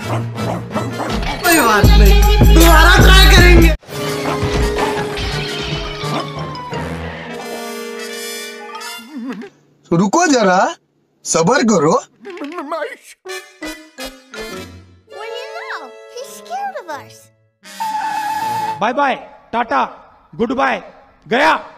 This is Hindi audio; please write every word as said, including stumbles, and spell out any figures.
कोई बात नहीं, दोबारा ट्राई करेंगे। रुको जरा, सब्र करो। Bye bye, tata, goodbye, गया।